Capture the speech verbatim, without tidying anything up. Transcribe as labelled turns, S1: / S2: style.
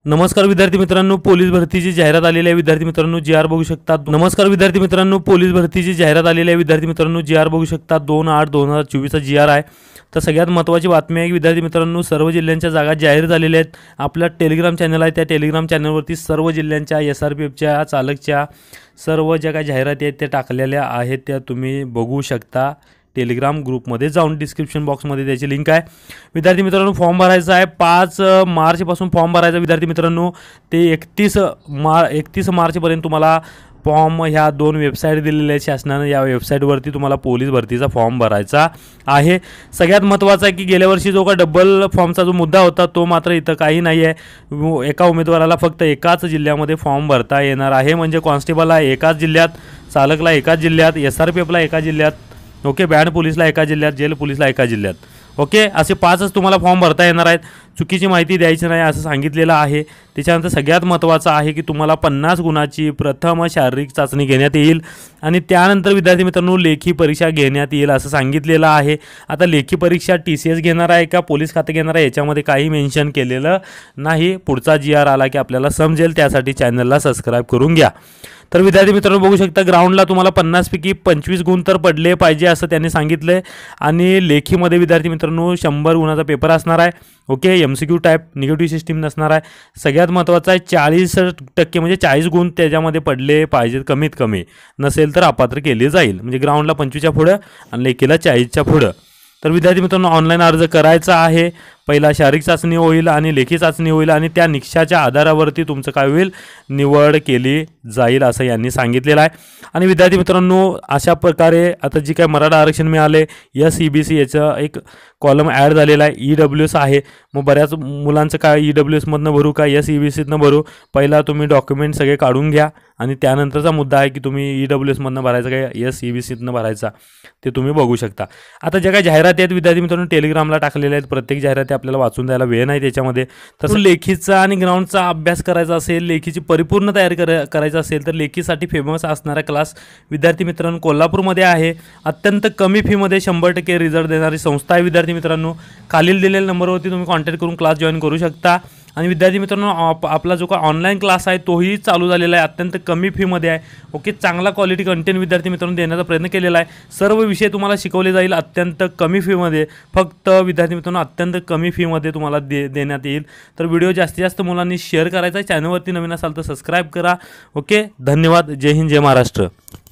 S1: नमस्कार विद्यार्थी मित्रांनो, पोलीस भरतीची जाहिरात आलेली आहे। विद्यार्थी मित्रांनो जी आर बघू शकता। नमस्कार विद्यार्थी मित्रांनो, पोलीस भरतीची जाहिरात आलेली आहे। विद्यार्थी मित्रांनो जी आर बघू शकता। दोन आठ दोन हजार चोवीसचा जी आर आहे। तर सगळ्यात महत्त्वाची बातमी आहे की विद्यार्थी मित्रांनो, सर्व जिल्ह्यांच्या जागा जाहीर झालेल्या आहेत। आपला टेलिग्राम चॅनल आहे, त्या टेलिग्राम चॅनलवरती सर्व जिल्ह्यांच्या एस आर पी एफच्या चालकच्या सर्व ज्या काही जाहिराती आहेत त्या टाकलेल्या आहेत, त्या तुम्ही बघू शकता। टेलिग्राम ग्रुपमध्ये जाऊन डिस्क्रिप्शन बॉक्समध्ये त्याची लिंक आहे। विद्यार्थी मित्रांनो, फॉर्म भरायचा आहे। पाच मार्चपासून फॉर्म भरायचा विद्यार्थी मित्रांनो, ते एकतीस मार एकतीस मार्चपर्यंत तुम्हाला फॉर्म ह्या दोन वेबसाईट दिलेल्या आहेत शासनाने। या वेबसाईटवरती तुम्हाला पोलीस भरतीचा फॉर्म भरायचा आहे। सगळ्यात महत्त्वाचं आहे की गेल्या वर्षी जो का डबल फॉर्मचा जो मुद्दा होता तो मात्र इथं काही नाही आहे। एका उमेदवाराला फक्त एकाच जिल्ह्यामध्ये फॉर्म भरता येणार आहे, म्हणजे कॉन्स्टेबलला एकाच जिल्ह्यात, चालकला एकाच जिल्ह्यात, एस आर पी एफला एका जिल्ह्यात, ओके, बँड पोलीसला एका जिल्ह्यात, जेल पोलीसला एका जिल्ह्यात, ओके, असे पाचच तुम्हाला फॉर्म भरता येणार आहेत। चुकीची माहिती द्यायची नाही असं सांगितलेलं आहे। त्याच्यानंतर सगळ्यात महत्त्वाचं आहे की तुम्हाला पन्नास गुणाची प्रथम शारीरिक चाचणी घेण्यात येईल आणि त्यानंतर विद्यार्थी मित्रांनो लेखी परीक्षा घेण्यात येईल असं सांगितलेलं आहे। आता लेखी परीक्षा टी सी एस घेणार आहे का पोलीस खाते घेणार आहे याच्यामध्ये काही मेन्शन केलेलं नाही। पुढचा जी आर आला की आपल्याला समजेल, त्यासाठी चॅनलला सबस्क्राईब करून घ्या। तर विद्यार्थी मित्रांनो बघू शकता, ग्राउंडला तुम्हाला पन्नास पैकी पंचवीस गुण तर पडले पाहिजे असं त्यांनी सांगितलं आहे आणि लेखीमध्ये विद्यार्थी मित्रांनो शंभर गुणाचा पेपर असणार आहे, okay, M C Q type, negative system नसणार आहे। सगळ्यात महत्त्वाचं आहे चाळीस टक्के म्हणजे चाळीस गुण त्याच्यामध्ये पडले पाहिजेत कमीत कमी, नसेल तर अपात्र केले जाईल। म्हणजे ग्राउंडला पंचवीसच्या पुढं आणि लेखीला चाळीसच्या पुढं। तर विद्यार्थी मित्रांनो ऑनलाईन अर्ज करायचा आहे। पहिला शारीरिक चाचणी होईल आणि लेखी चाचणी होईल आणि त्या निकषाच्या आधारावरती तुमचं काय होईल, निवड केली जाईल असं यांनी सांगितलेलं आहे। आणि विद्यार्थी मित्रांनो अशा प्रकारे आता जी काय मराठा आरक्षण मिळाले, एस ई बी सी याचं एक कॉलम ॲड झालेला आहे। ई डब्ल्यू एस आहे, मग बऱ्याच मुलांचं काय ई डब्ल्यू एसमधनं भरू का एस ई बी सीतनं भरू, पहिला तुम्ही डॉक्युमेंट सगळे काढून घ्या आणि त्यानंतरचा मुद्दा आहे की तुम्ही ई डब्ल्यू एसमधनं भरायचं काय एस ई बी सीतनं भरायचा, ते तुम्ही बघू शकता। आता ज्या काही जाहिराती आहेत विद्यार्थी मित्रांनो टेलिग्रामला टाकलेल्या आहेत, प्रत्येक जाहिराती आपल्याला वाचून द्यायला वेळ नाही त्याच्यामध्ये। तर लेखीचा आणि ग्राउंडचा अभ्यास करायचा असेल, लेखीची परिपूर्ण तयारी कर करायचं असेल तर लेखीसाठी फेमस असणारा क्लास विद्यार्थी मित्रांनो कोल्हापूरमध्ये आहे। अत्यंत कमी फीमध्ये शंभर टक्के रिझल्ट देणारी संस्था आहे। विद्यार्थी मित्रांनो खालील दिलेल्या नंबरवरती तुम्ही कॉन्टॅक्ट करून क्लास जॉईन करू शकता। आणि विद्यार्थी मित्रांनो आप आपला जो का ऑनलाईन क्लास आहे तोही चालू झालेला आहे, अत्यंत कमी फीमध्ये आहे, ओके, चांगला क्वालिटी कंटेंट विद्यार्थी मित्रांनो देण्याचा प्रयत्न केलेला आहे। सर्व विषय तुम्हाला शिकवले जाईल अत्यंत कमी फीमध्ये, फक्त विद्यार्थी मित्रांनो अत्यंत कमी फीमध्ये तुम्हाला दे देण्यात येईल। तर व्हिडिओ जास्तीत जास्त मुलांनी शेअर करायचा आहे। चॅनलवरती नवीन असाल तर सबस्क्राईब करा, ओके, धन्यवाद। जय हिंद, जय महाराष्ट्र।